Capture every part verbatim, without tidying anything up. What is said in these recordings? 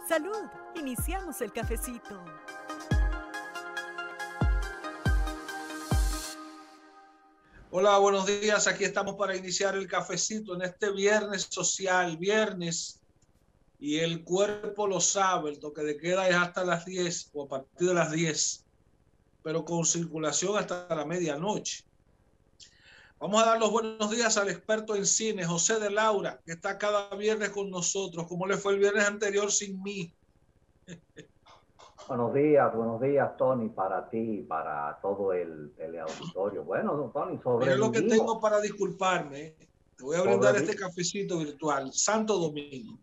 Salud, iniciamos el cafecito. Hola, buenos días. Aquí estamos para iniciar el cafecito en este viernes social, viernes, y el cuerpo lo sabe, el toque de queda es hasta las diez o a partir de las diez, pero con circulación hasta la medianoche. Vamos a dar los buenos días al experto en cine, José de Laura, que está cada viernes con nosotros. ¿Cómo le fue el viernes anterior sin mí? Buenos días, buenos días, Tony, para ti y para todo el teleauditorio. Bueno, Tony, Mire lo que sobrevivimos. tengo para disculparme. Te voy a brindar Sobrevi este cafecito virtual. Santo Domingo.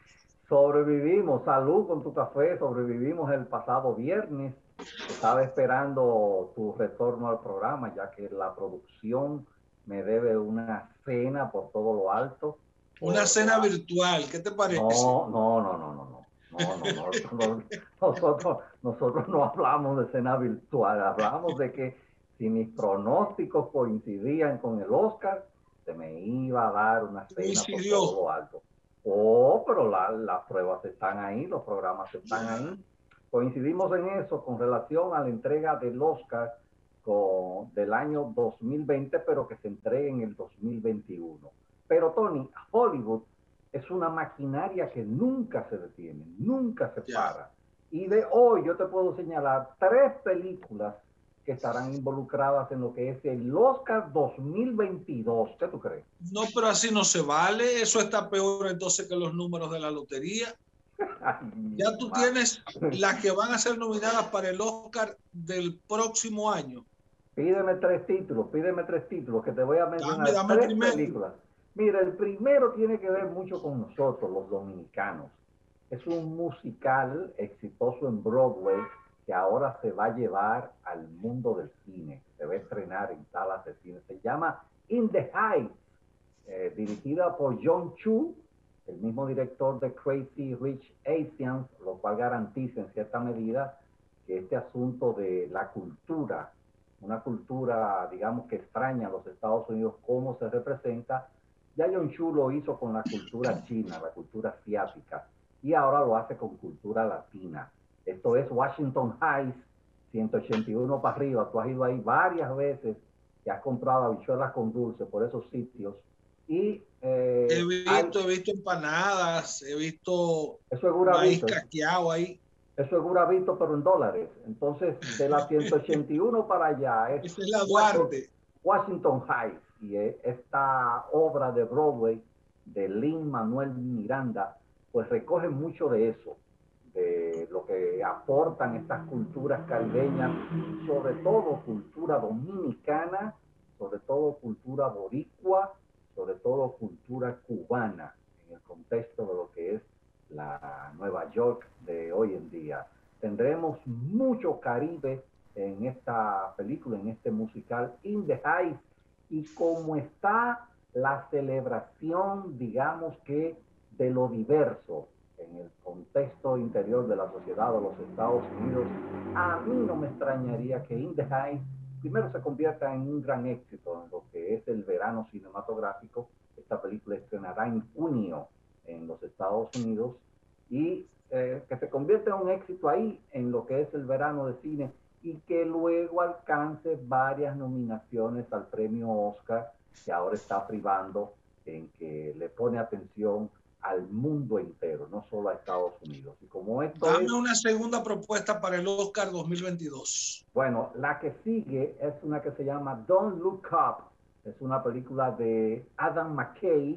Sobrevivimos, salud con tu café, sobrevivimos el pasado viernes. Estaba esperando tu retorno al programa, ya que la producción me debe una cena por todo lo alto. Una cena virtual, ¿qué te parece? No, no, no, no, no, no. No, no, no, nosotros, nosotros, nosotros no hablamos de cena virtual, hablamos de que si mis pronósticos coincidían con el Oscar, se me iba a dar una cena por Coincidió. todo lo alto. Oh, pero la, las pruebas están ahí, los programas están ahí. Coincidimos en eso con relación a la entrega del Oscar con, del año dos mil veinte, pero que se entregue en el dos mil veintiuno. Pero Tony, Hollywood es una maquinaria que nunca se detiene, nunca se para. Y de hoy yo te puedo señalar tres películas que estarán involucradas en lo que es el Oscar dos mil veintidós. ¿Qué tú crees? No, pero así no se vale. Eso está peor entonces que los números de la lotería. Ay, Ya tú ma. tienes las que van a ser nominadas para el Oscar del próximo año. Pídeme tres títulos, pídeme tres títulos, que te voy a mencionar Dame, dame tres primero. películas. Mira, el primero tiene que ver mucho con nosotros, los dominicanos. Es un musical exitoso en Broadway que ahora se va a llevar al mundo del cine. Se va a estrenar en salas de cine. Se llama In the Heights, eh, dirigida por John Chu, el mismo director de Crazy Rich Asians, lo cual garantiza en cierta medida que este asunto de la cultura, una cultura, digamos, que extraña a los Estados Unidos, cómo se representa. Ya John Chu lo hizo con la cultura china, la cultura asiática, y ahora lo hace con cultura latina. Esto es Washington Heights, ciento ochenta y uno para arriba. Tú has ido ahí varias veces, que has comprado habichuelas con dulce por esos sitios. Y eh, He visto, hay, he visto empanadas, he visto eso es maíz Gurabito, caqueado ahí. eso es Gurabito, pero en dólares. Entonces, de la ciento ochenta y uno para allá es Esa es la Washington, Duarte. Washington Heights, y esta obra de Broadway de Lin-Manuel Miranda, pues recoge mucho de eso, de lo que aportan estas culturas caribeñas, sobre todo cultura dominicana, sobre todo cultura boricua, sobre todo cultura cubana, en el contexto de lo que es la Nueva York de hoy en día. Tendremos mucho Caribe en esta película, en este musical In the Heights, y como está la celebración, digamos que, de lo diverso en el contexto interior de la sociedad de los Estados Unidos, a mí no me extrañaría que In the Heights primero se convierta en un gran éxito en lo que es el verano cinematográfico. Esta película estrenará en junio en los Estados Unidos y eh, que se convierta en un éxito ahí en lo que es el verano de cine y que luego alcance varias nominaciones al premio Oscar, que ahora está privando en que le pone atención al mundo entero, no solo a Estados Unidos. Y como esto Dame es... una segunda propuesta para el Oscar dos mil veintidós. Bueno, la que sigue es una que se llama Don't Look Up. Es una película de Adam McKay.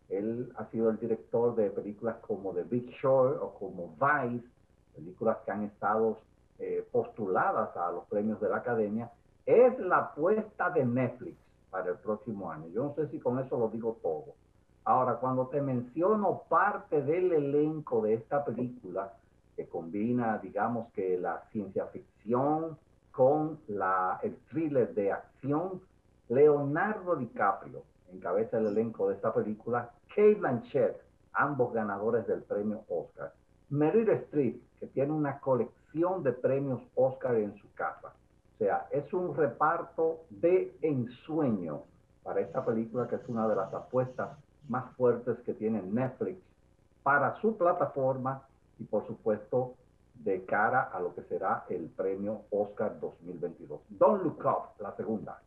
Él ha sido el director de películas como The Big Short o como Vice, películas que han estado eh, postuladas a los premios de la Academia. Es la apuesta de Netflix para el próximo año. Yo no sé si con eso lo digo todo. Ahora, cuando te menciono parte del elenco de esta película, que combina, digamos, que la ciencia ficción con la, el thriller de acción, Leonardo DiCaprio encabeza el elenco de esta película, Cate Blanchett, ambos ganadores del premio Oscar, Meryl Streep, que tiene una colección de premios Oscar en su casa. O sea, es un reparto de ensueño para esta película, que es una de las apuestas más fuertes que tiene Netflix para su plataforma y por supuesto de cara a lo que será el premio Oscar dos mil veintidós. Don't Look Up, la segunda.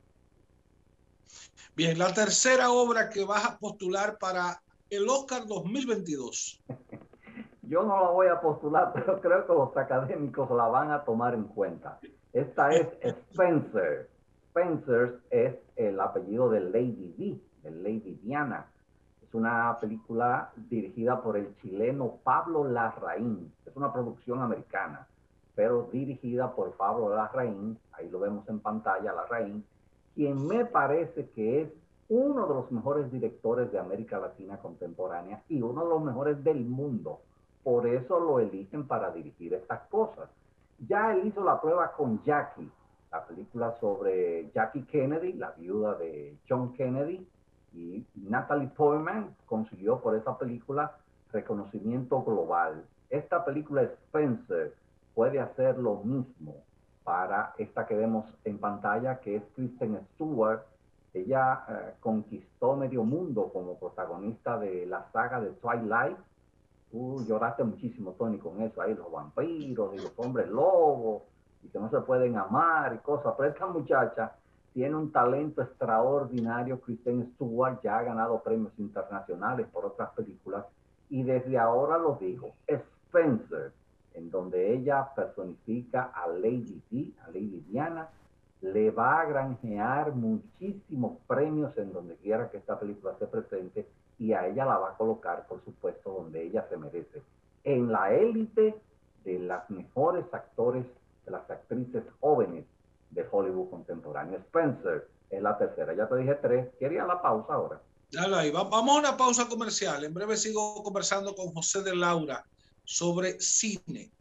Bien, la tercera obra que vas a postular para el Oscar dos mil veintidós. Yo no la voy a postular, pero creo que los académicos la van a tomar en cuenta. Esta es Spencer. Spencer es el apellido de Lady Di, de Lady Diana. Es una película dirigida por el chileno Pablo Larraín. Es una producción americana, pero dirigida por Pablo Larraín. Ahí lo vemos en pantalla, Larraín, quien me parece que es uno de los mejores directores de América Latina contemporánea y uno de los mejores del mundo. Por eso lo eligen para dirigir estas cosas. Ya él hizo la prueba con Jackie, la película sobre Jackie Kennedy, la viuda de John Kennedy, y Natalie Portman consiguió por esa película reconocimiento global. Esta película Spencer puede hacer lo mismo para esta que vemos en pantalla, que es Kristen Stewart. Ella eh, conquistó medio mundo como protagonista de la saga de Twilight. Tú lloraste muchísimo, Tony, con eso, ahí los vampiros y los hombres lobos, y que no se pueden amar y cosas. Pero esta muchacha tiene un talento extraordinario. Kristen Stewart ya ha ganado premios internacionales por otras películas, y desde ahora lo digo, Spencer, en donde ella personifica a Lady Di, a Lady Diana, le va a granjear muchísimos premios en donde quiera que esta película se presente, y a ella la va a colocar, por supuesto, donde ella se merece, en la élite de las mejores actores, de las actrices jóvenes de Hollywood contemporáneo. Spencer es la tercera. Ya te dije tres. ¿Quería la pausa ahora? Dale ahí. Vamos a una pausa comercial. En breve sigo conversando con José de Laura sobre cine.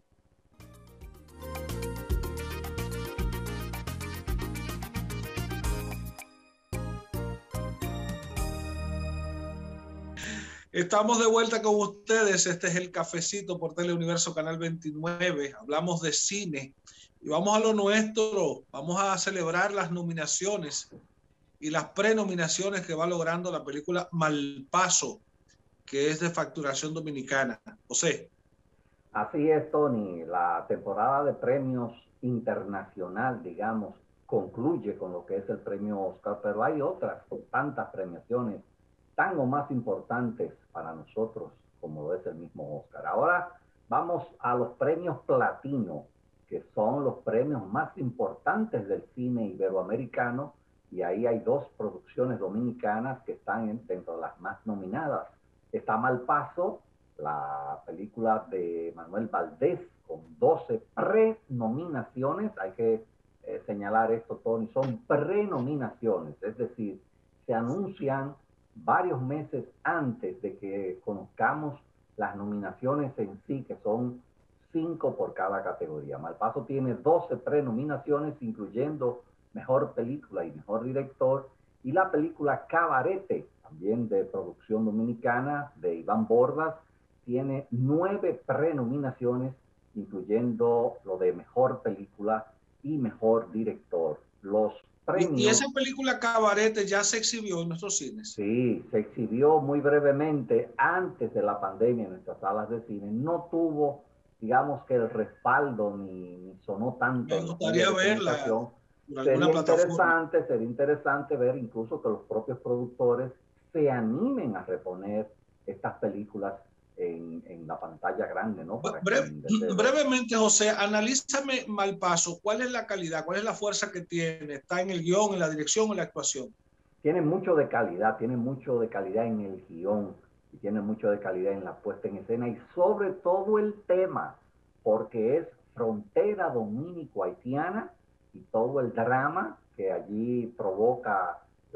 Estamos de vuelta con ustedes. Este es el Cafecito por Teleuniverso Canal veintinueve. Hablamos de cine y vamos a lo nuestro. Vamos a celebrar las nominaciones y las prenominaciones que va logrando la película Malpaso, que es de facturación dominicana. José. Así es, Tony. La temporada de premios internacional, digamos, concluye con lo que es el premio Oscar, pero hay otras tantas premiaciones tan o más importantes para nosotros como lo es el mismo Oscar. Ahora vamos a los premios platino, que son los premios más importantes del cine iberoamericano, y ahí hay dos producciones dominicanas que están dentro de las más nominadas. Está Malpaso, la película de Manuel Valdés, con doce prenominaciones. Hay que eh, señalar esto, Tony, son prenominaciones, es decir, se anuncian varios meses antes de que conozcamos las nominaciones en sí, que son cinco por cada categoría. Malpaso tiene doce prenominaciones, incluyendo Mejor Película y Mejor Director, y la película Cabarete, también de producción dominicana, de Iván Bordas, tiene nueve prenominaciones, incluyendo lo de Mejor Película y Mejor Director. Los premios... ¿Y esa película Cabarete ya se exhibió en nuestros cines? Sí, se exhibió muy brevemente antes de la pandemia en nuestras salas de cine. No tuvo, digamos, que el respaldo ni, ni sonó tanto. Me gustaría verla por alguna sería interesante, sería interesante ver incluso que los propios productores se animen a reponer estas películas en, en la pantalla grande, ¿no? Para Bre brevemente, José, analízame Malpaso. ¿Cuál es la calidad? ¿Cuál es la fuerza que tiene? ¿Está en el guión, en la dirección o en la actuación? Tiene mucho de calidad, tiene mucho de calidad en el guión y tiene mucho de calidad en la puesta en escena, y sobre todo el tema, porque es frontera dominico-haitiana y todo el drama que allí provoca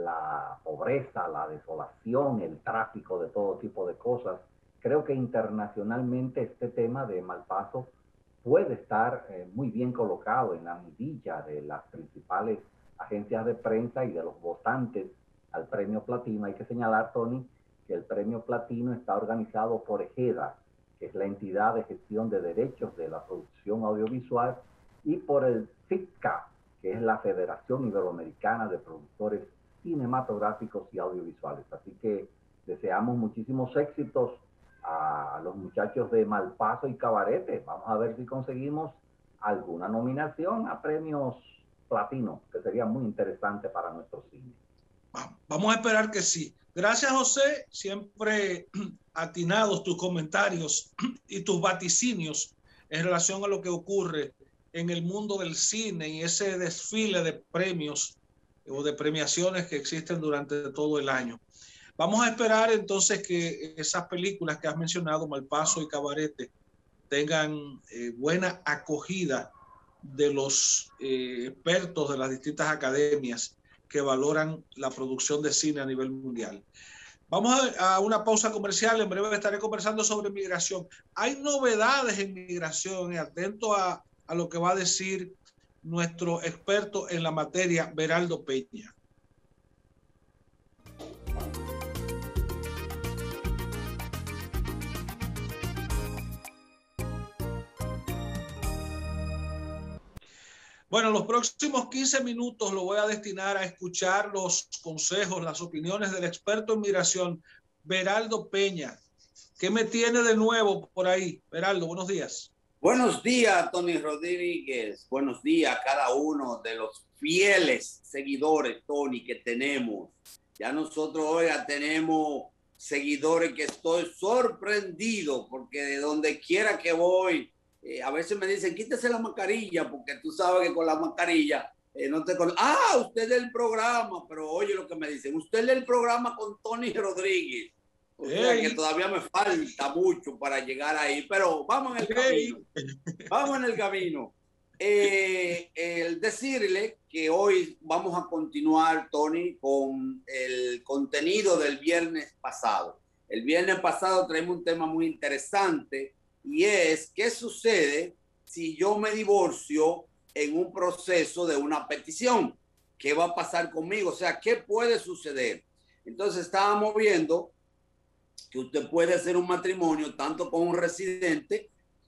la pobreza, la desolación, el tráfico de todo tipo de cosas. Creo que internacionalmente este tema de Malpaso puede estar eh, muy bien colocado en la mirilla de las principales agencias de prensa y de los votantes al premio platino. Hay que señalar, Tony, que el premio platino está organizado por EGEDA, que es la entidad de gestión de derechos de la producción audiovisual, y por el FICCA, que es la Federación Iberoamericana de Productores Cinematográficos y Audiovisuales. Así que deseamos muchísimos éxitos a los muchachos de Malpaso y Cabarete. Vamos a ver si conseguimos alguna nominación a premios platino, que sería muy interesante para nuestro cine. Vamos a esperar que sí. Gracias, José. Siempre atinados tus comentarios y tus vaticinios en relación a lo que ocurre en el mundo del cine y ese desfile de premios o de premiaciones que existen durante todo el año. Vamos a esperar entonces que esas películas que has mencionado, Malpaso y Cabarete, tengan eh, buena acogida de los eh, expertos de las distintas academias que valoran la producción de cine a nivel mundial. Vamos a, a una pausa comercial. En breve estaré conversando sobre migración. Hay novedades en migración. Atento a, a lo que va a decir nuestro experto en la materia, Beraldo Peña. Bueno, los próximos quince minutos lo voy a destinar a escuchar los consejos, las opiniones del experto en migración, Beraldo Peña. ¿Qué me tiene de nuevo por ahí? Beraldo, buenos días. Buenos días, Tony Rodríguez. Buenos días a cada uno de los fieles seguidores, Tony, que tenemos. Ya nosotros hoy ya tenemos seguidores que estoy sorprendido porque de donde quiera que voy, Eh, a veces me dicen, quítese la mascarilla, porque tú sabes que con la mascarilla eh, no te conozco. Ah, usted del programa, pero oye lo que me dicen, usted del programa con Tony Rodríguez. O hey. sea que todavía me falta mucho para llegar ahí, pero vamos en el hey. camino. Vamos en el camino. Eh, el decirle que hoy vamos a continuar, Tony, con el contenido del viernes pasado. El viernes pasado traemos un tema muy interesante. Y es, ¿qué sucede si yo me divorcio en un proceso de una petición? ¿Qué va a pasar conmigo? O sea, ¿qué puede suceder? Entonces estábamos viendo que usted puede hacer un matrimonio tanto con un residente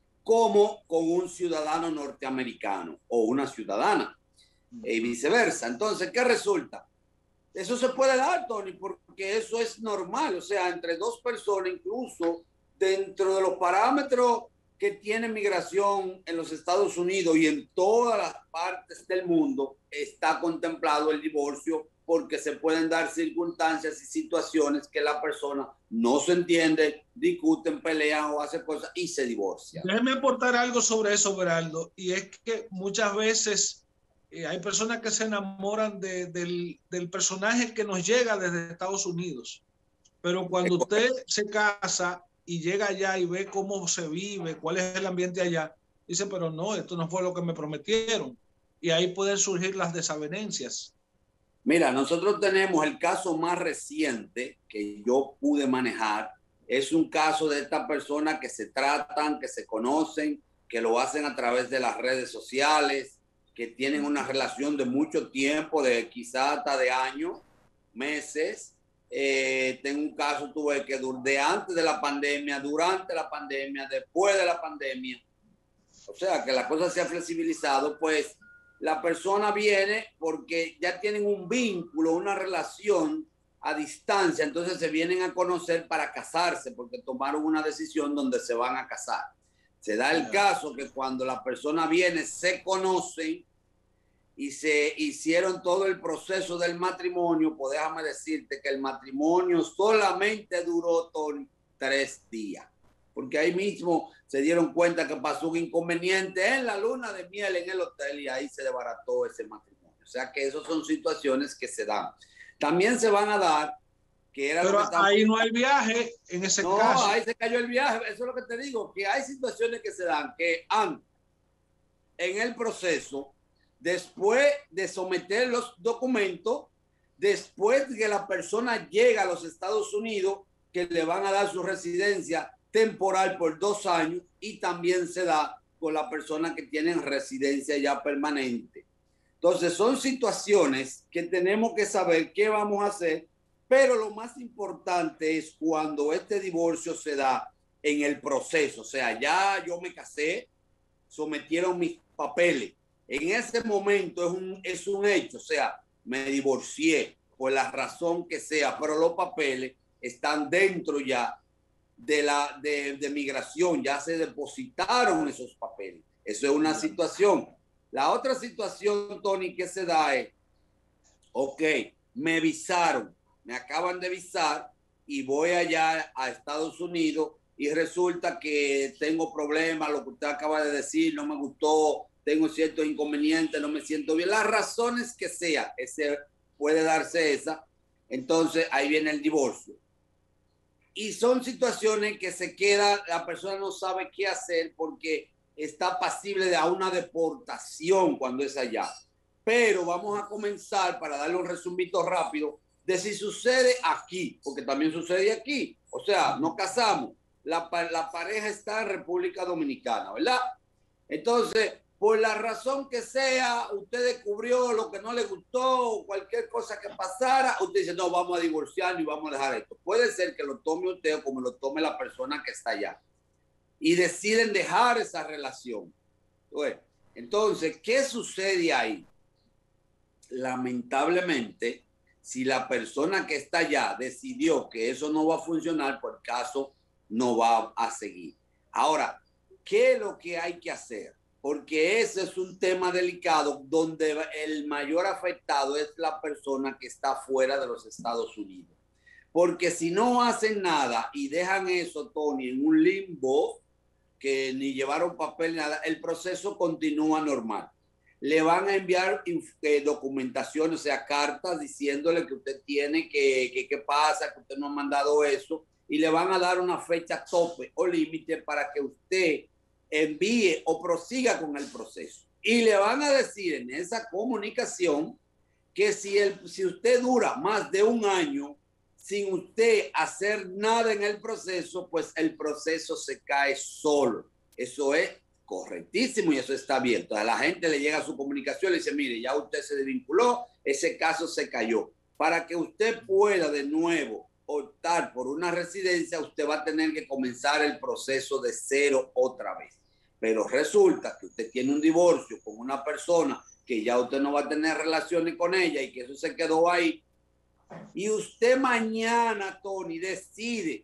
como con un ciudadano norteamericano o una ciudadana y viceversa. Entonces, ¿qué resulta? Eso se puede dar, Tony, porque eso es normal. O sea, entre dos personas, incluso dentro de los parámetros que tiene migración en los Estados Unidos y en todas las partes del mundo, está contemplado el divorcio porque se pueden dar circunstancias y situaciones que la persona no se entiende, discuten, pelean o hacen cosas y se divorcia. Déjeme aportar algo sobre eso, Beraldo, y es que muchas veces eh, hay personas que se enamoran de, del, del personaje que nos llega desde Estados Unidos, pero cuando usted se casa y llega allá y ve cómo se vive, cuál es el ambiente allá, dice, pero no, esto no fue lo que me prometieron. Y ahí pueden surgir las desavenencias. Mira, nosotros tenemos el caso más reciente que yo pude manejar. Es un caso de estas personas que se tratan, que se conocen, que lo hacen a través de las redes sociales, que tienen una relación de mucho tiempo, de quizás hasta de años, meses. Eh, tengo un caso, tuve que de antes de la pandemia, durante la pandemia, después de la pandemia, o sea que la cosa se ha flexibilizado, pues la persona viene porque ya tienen un vínculo, una relación a distancia, entonces se vienen a conocer para casarse porque tomaron una decisión donde se van a casar. Se da el caso que cuando la persona viene se conocen y se hicieron todo el proceso del matrimonio, pues déjame decirte que el matrimonio solamente duró Tony, tres días. Porque ahí mismo se dieron cuenta que pasó un inconveniente en la luna de miel en el hotel y ahí se desbarató ese matrimonio. O sea que esas son situaciones que se dan. También se van a dar, que era Pero lo que ahí no hay viaje en ese no, caso. No, ahí se cayó el viaje. Eso es lo que te digo, que hay situaciones que se dan, que han en el proceso, después de someter los documentos, después de que la persona llega a los Estados Unidos, que le van a dar su residencia temporal por dos años, y también se da con la persona que tienen residencia ya permanente. Entonces son situaciones que tenemos que saber qué vamos a hacer, pero lo más importante es cuando este divorcio se da en el proceso. O sea, ya yo me casé, sometieron mis papeles. En ese momento es un, es un hecho, o sea, me divorcié por la razón que sea, pero los papeles están dentro ya de, la, de, de migración, ya se depositaron esos papeles. Eso es una situación. La otra situación, Tony, que se da es, ok, me visaron, me acaban de visar y voy allá a Estados Unidos y resulta que tengo problemas, lo que usted acaba de decir, no me gustó, tengo ciertos inconvenientes, no me siento bien, las razones que sea, ese, puede darse esa, entonces ahí viene el divorcio. Y son situaciones que se queda, la persona no sabe qué hacer porque está pasible de a una deportación cuando es allá. Pero vamos a comenzar, para darle un resumito rápido, de si sucede aquí, porque también sucede aquí. O sea, nos casamos, la, la pareja está en República Dominicana, ¿verdad? Entonces, por la razón que sea, usted descubrió lo que no le gustó, cualquier cosa que pasara, usted dice, no, vamos a divorciar y vamos a dejar esto. Puede ser que lo tome usted o como lo tome la persona que está allá. Y deciden dejar esa relación. Entonces, ¿qué sucede ahí? Lamentablemente, si la persona que está allá decidió que eso no va a funcionar, pues el caso no va a seguir. Ahora, ¿qué es lo que hay que hacer? Porque ese es un tema delicado donde el mayor afectado es la persona que está fuera de los Estados Unidos. Porque si no hacen nada y dejan eso, Tony, en un limbo, que ni llevaron papel, nada, el proceso continúa normal. Le van a enviar eh, documentación, o sea, cartas diciéndole que usted tiene, que, que, que pasa, que usted no ha mandado eso, y le van a dar una fecha tope o límite para que usted envíe o prosiga con el proceso. Y le van a decir en esa comunicación que si, el, si usted dura más de un año sin usted hacer nada en el proceso, pues el proceso se cae solo. Eso es correctísimo y eso está bien. Entonces a la gente le llega su comunicación y le dice, mire, ya usted se desvinculó, ese caso se cayó. Para que usted pueda de nuevo optar por una residencia, usted va a tener que comenzar el proceso de cero otra vez. Pero resulta que usted tiene un divorcio con una persona que ya usted no va a tener relaciones con ella y que eso se quedó ahí. Y usted mañana, Tony, decide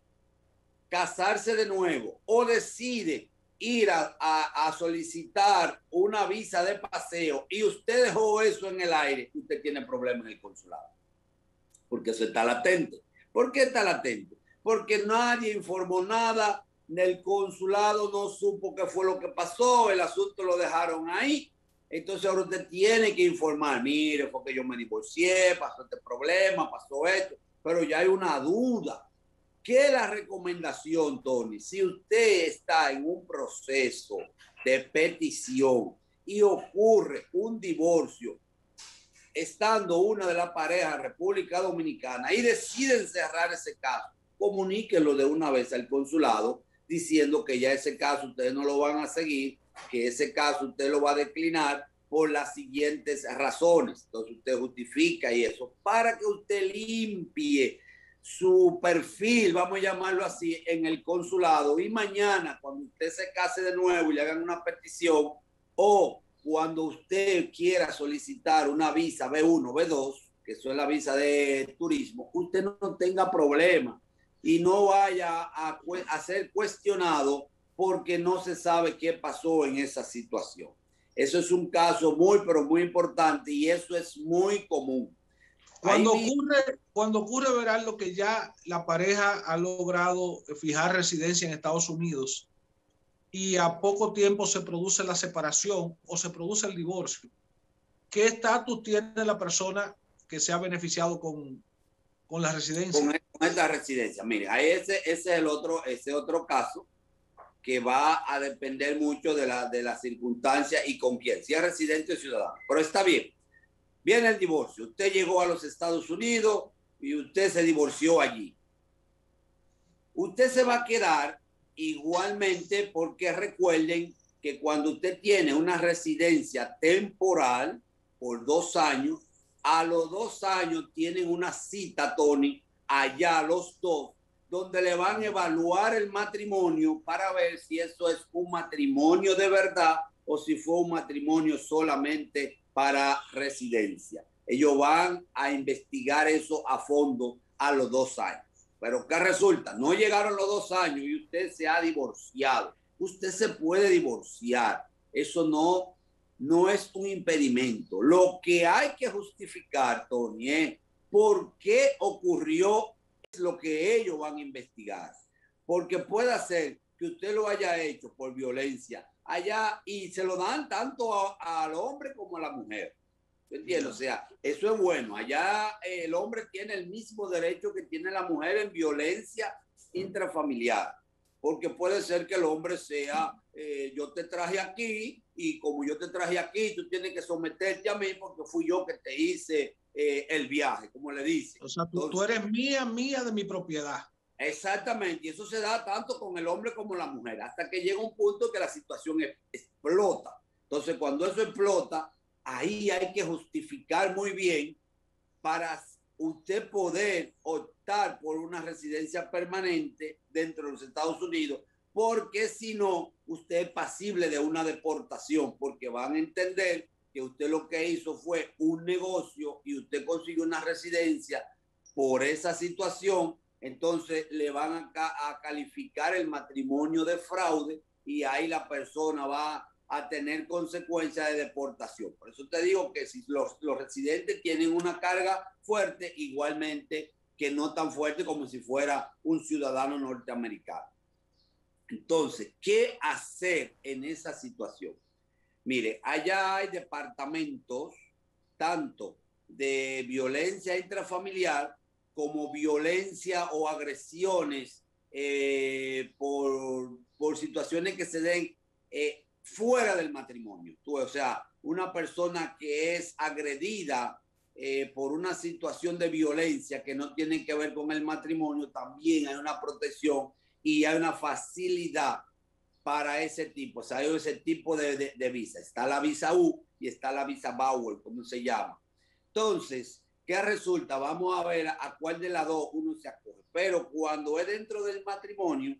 casarse de nuevo o decide ir a, a, a solicitar una visa de paseo y usted dejó eso en el aire, usted tiene problemas en el consulado. Porque eso está latente. ¿Por qué está latente? Porque nadie informó nada, el consulado no supo qué fue lo que pasó, el asunto lo dejaron ahí. Entonces ahora usted tiene que informar, mire, porque yo me divorcié, pasó este problema, pasó esto, pero ya hay una duda. ¿Qué es la recomendación, Tony? Si usted está en un proceso de petición y ocurre un divorcio, estando una de las parejas en República Dominicana y deciden cerrar ese caso, comuníquenlo de una vez al consulado diciendo que ya ese caso ustedes no lo van a seguir, que ese caso usted lo va a declinar por las siguientes razones. Entonces usted justifica y eso para que usted limpie su perfil, vamos a llamarlo así, en el consulado, y mañana cuando usted se case de nuevo y le hagan una petición o cuando usted quiera solicitar una visa B uno, B dos, que eso es la visa de turismo, usted no tenga problema y no vaya a, a ser cuestionado porque no se sabe qué pasó en esa situación. Eso es un caso muy, pero muy importante y eso es muy común. Cuando Ahí ocurre, cuando ocurre, verán lo que ya la pareja ha logrado fijar residencia en Estados Unidos y a poco tiempo se produce la separación o se produce el divorcio. ¿Qué estatus tiene la persona que se ha beneficiado con, con la residencia? Con, con esta residencia. Mire, ahí ese, ese es el otro, ese otro caso que va a depender mucho de la, de la circunstancia y con quién, si es residente o ciudadano. Pero está bien. Viene el divorcio. Usted llegó a los Estados Unidos y usted se divorció allí. Usted se va a quedar igualmente porque recuerden que cuando usted tiene una residencia temporal por dos años, a los dos años tienen una cita, Tony, allá los dos, donde le van a evaluar el matrimonio para ver si eso es un matrimonio de verdad o si fue un matrimonio solamente para residencia. Ellos van a investigar eso a fondo a los dos años. Pero ¿qué resulta? No llegaron los dos años y usted se ha divorciado. Usted se puede divorciar. Eso no, no es un impedimento. Lo que hay que justificar, Tony, es por qué ocurrió, es lo que ellos van a investigar. Porque puede ser que usted lo haya hecho por violencia allá y se lo dan tanto a, al hombre como a la mujer. ¿Entiendes? O sea, eso es bueno. Allá eh, el hombre tiene el mismo derecho que tiene la mujer en violencia intrafamiliar. Porque puede ser que el hombre sea, eh, yo te traje aquí y como yo te traje aquí, tú tienes que someterte a mí porque fui yo que te hice eh, el viaje, como le dice. O sea, tú, Entonces, tú eres mía, mía de mi propiedad. Exactamente, y eso se da tanto con el hombre como la mujer, hasta que llega un punto que la situación explota. Entonces, cuando eso explota, ahí hay que justificar muy bien para usted poder optar por una residencia permanente dentro de los Estados Unidos, porque si no, usted es pasible de una deportación, porque van a entender que usted lo que hizo fue un negocio y usted consiguió una residencia por esa situación. Entonces le van a, a calificar el matrimonio de fraude y ahí la persona va a tener consecuencias de deportación. Por eso te digo que si los, los residentes tienen una carga fuerte, igualmente que no tan fuerte como si fuera un ciudadano norteamericano. Entonces, ¿qué hacer en esa situación? Mire, allá hay departamentos tanto de violencia intrafamiliar como violencia o agresiones eh, por, por situaciones que se den eh, fuera del matrimonio. Tú, o sea, una persona que es agredida eh, por una situación de violencia que no tiene que ver con el matrimonio, también hay una protección y hay una facilidad para ese tipo, o sea, hay ese tipo de, de, de visa. Está la visa U y está la visa Bauer, como se llama. Entonces, ¿qué resulta? Vamos a ver a cuál de las dos uno se acoge. Pero cuando es dentro del matrimonio,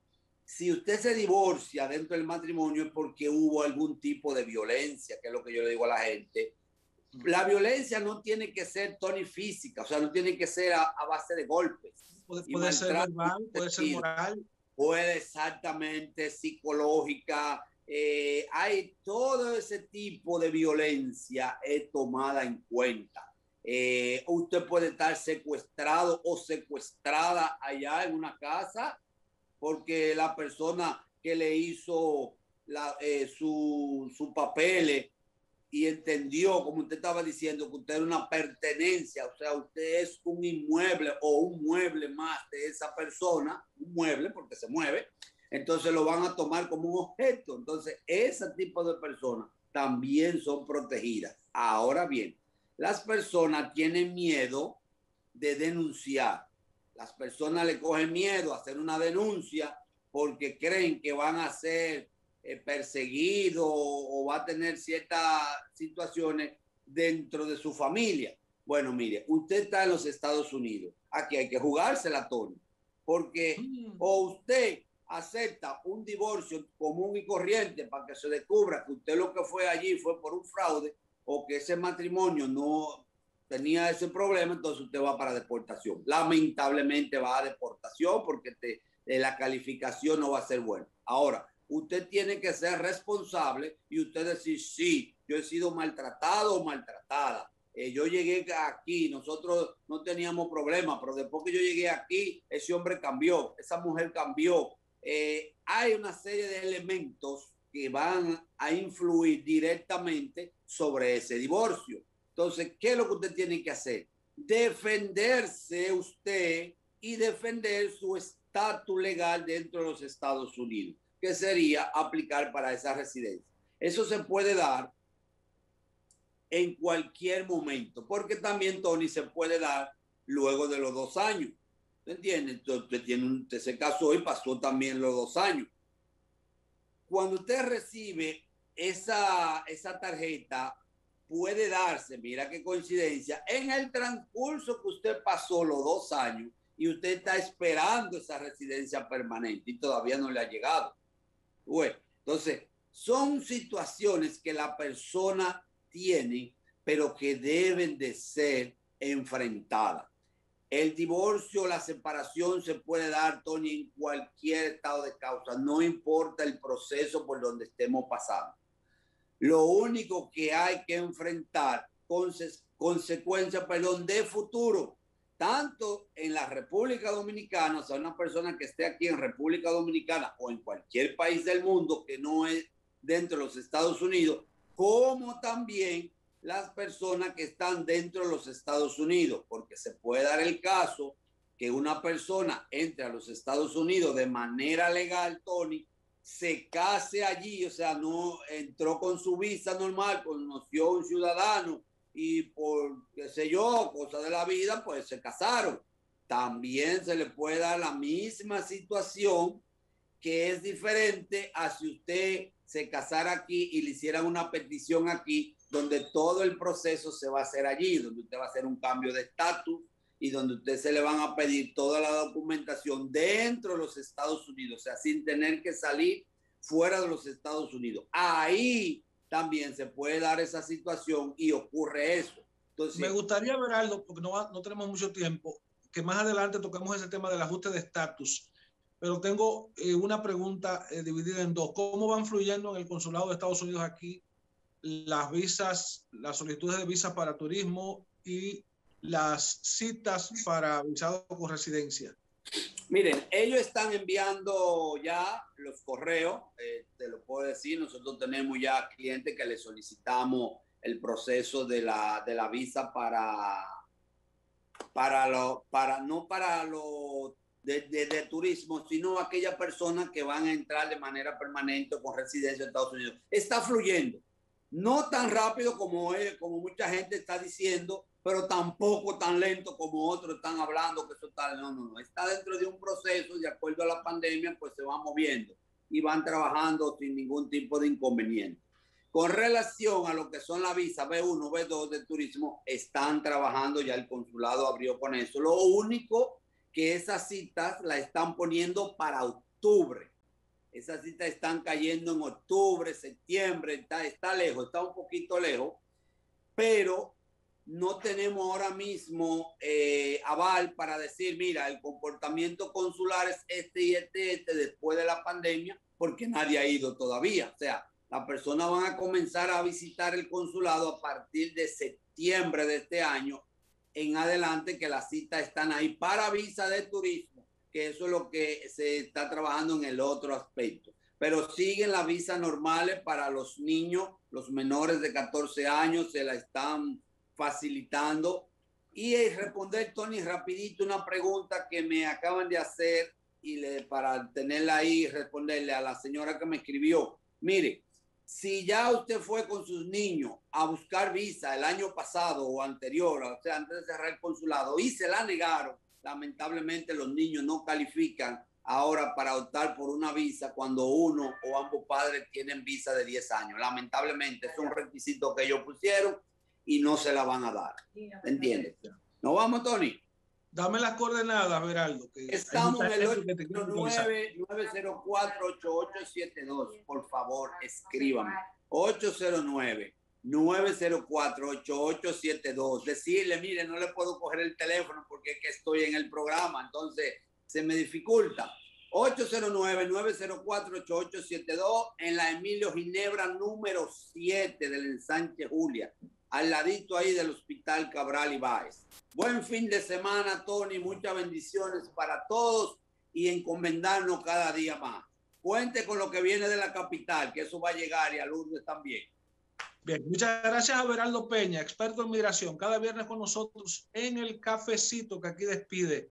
si usted se divorcia dentro del matrimonio es porque hubo algún tipo de violencia, que es lo que yo le digo a la gente. La violencia no tiene que ser Tony física, o sea, no tiene que ser a, a base de golpes. Puede, puede ser verbal, puede ser moral. Puede exactamente psicológica. Eh, hay todo ese tipo de violencia es tomada en cuenta. Eh, usted puede estar secuestrado o secuestrada allá en una casa porque la persona que le hizo la, eh, su, su papeles y entendió, como usted estaba diciendo, que usted era una pertenencia, o sea, usted es un inmueble o un mueble más de esa persona, un mueble porque se mueve, entonces lo van a tomar como un objeto. Entonces, ese tipo de personas también son protegidas. Ahora bien, las personas tienen miedo de denunciar. Las personas le cogen miedo a hacer una denuncia porque creen que van a ser eh, perseguidos o, o va a tener ciertas situaciones dentro de su familia. Bueno, mire, usted está en los Estados Unidos. Aquí hay que jugársela, Tony, porque mm. o usted acepta un divorcio común y corriente para que se descubra que usted lo que fue allí fue por un fraude, o que ese matrimonio no tenía ese problema, entonces usted va para deportación. Lamentablemente va a deportación porque te, la calificación no va a ser buena. Ahora, usted tiene que ser responsable y usted decir, sí, yo he sido maltratado o maltratada. Eh, yo llegué aquí, nosotros no teníamos problema, pero después que yo llegué aquí, ese hombre cambió, esa mujer cambió. Eh, hay una serie de elementos que van a influir directamente sobre ese divorcio. Entonces, ¿qué es lo que usted tiene que hacer? Defenderse usted y defender su estatus legal dentro de los Estados Unidos, que sería aplicar para esa residencia. Eso se puede dar en cualquier momento, porque también, Tony, se puede dar luego de los dos años. ¿Me entiende? Entonces, usted, tiene un, usted se casó y pasó también los dos años. Cuando usted recibe esa, esa tarjeta, puede darse, mira qué coincidencia, en el transcurso que usted pasó los dos años y usted está esperando esa residencia permanente y todavía no le ha llegado. Bueno, entonces, son situaciones que la persona tiene, pero que deben de ser enfrentadas. El divorcio, la separación se puede dar, Tony, en cualquier estado de causa, no importa el proceso por donde estemos pasando. Lo único que hay que enfrentar, conse consecuencias, perdón, de futuro, tanto en la República Dominicana, o sea, una persona que esté aquí en República Dominicana o en cualquier país del mundo que no es dentro de los Estados Unidos, como también las personas que están dentro de los Estados Unidos, porque se puede dar el caso que una persona entre a los Estados Unidos de manera legal, Tony, se case allí, o sea, no entró con su visa normal, conoció un ciudadano y por, qué sé yo, cosa de la vida, pues se casaron. También se le puede dar la misma situación, que es diferente a si usted se casara aquí y le hicieran una petición aquí, donde todo el proceso se va a hacer allí, donde usted va a hacer un cambio de estatus y donde usted se le van a pedir toda la documentación dentro de los Estados Unidos, o sea, sin tener que salir fuera de los Estados Unidos. Ahí también se puede dar esa situación y ocurre eso. Entonces, me gustaría ver algo, porque no, no tenemos mucho tiempo, que más adelante toquemos ese tema del ajuste de estatus. Pero tengo eh, una pregunta eh, dividida en dos. ¿Cómo van fluyendo en el consulado de Estados Unidos aquí las visas, las solicitudes de visas para turismo y las citas para visado con residencia? Miren, ellos están enviando ya los correos, eh, te lo puedo decir, nosotros tenemos ya clientes que le solicitamos el proceso de la, de la visa para, para lo, para, no para lo de, de, de turismo, sino aquellas personas que van a entrar de manera permanente con residencia en Estados Unidos. Está fluyendo, no tan rápido como, es, como mucha gente está diciendo, pero tampoco tan lento como otros están hablando que eso está, no, no, no, está dentro de un proceso, de acuerdo a la pandemia, pues se van moviendo y van trabajando sin ningún tipo de inconveniente. Con relación a lo que son las visas B uno, B dos de turismo, están trabajando, ya el consulado abrió con eso. Lo único que esas citas la están poniendo para octubre. Esas citas están cayendo en octubre, septiembre, está, está lejos, está un poquito lejos, pero no tenemos ahora mismo eh, aval para decir, mira, el comportamiento consular es este y este, este después de la pandemia, porque nadie ha ido todavía. O sea, las personas van a comenzar a visitar el consulado a partir de septiembre de este año en adelante, que las citas están ahí para visa de turismo, que eso es lo que se está trabajando en el otro aspecto. Pero siguen las visas normales para los niños, los menores de catorce años, se la están facilitando. Y responder, Tony, rapidito una pregunta que me acaban de hacer y le, para tenerla ahí y responderle a la señora que me escribió. Mire, si ya usted fue con sus niños a buscar visa el año pasado o anterior, o sea, antes de cerrar el consulado, y se la negaron, lamentablemente los niños no califican ahora para optar por una visa cuando uno o ambos padres tienen visa de diez años. Lamentablemente es un requisito que ellos pusieron y no se la van a dar. ¿Entiendes? ¿Nos vamos, Tony? Dame las coordenadas, Beraldo. Que estamos en el ocho nueve, nueve cero cuatro, ocho ocho siete dos. Por favor, escríbame. ocho cero nueve, nueve cero cuatro, ocho ocho siete dos. Decirle, mire, no le puedo coger el teléfono porque es que estoy en el programa, entonces se me dificulta. ocho cero nueve, nueve cero cuatro, ocho ocho siete dos en la Emilio Ginebra número siete del ensanche Julia, al ladito ahí del Hospital Cabral Ibáez. Buen fin de semana, Tony. Muchas bendiciones para todos y encomendarnos cada día más. Cuente con lo que viene de la capital, que eso va a llegar, y a Lourdes también. Bien, muchas gracias a Beraldo Peña, experto en migración, cada viernes con nosotros en el cafecito que aquí despide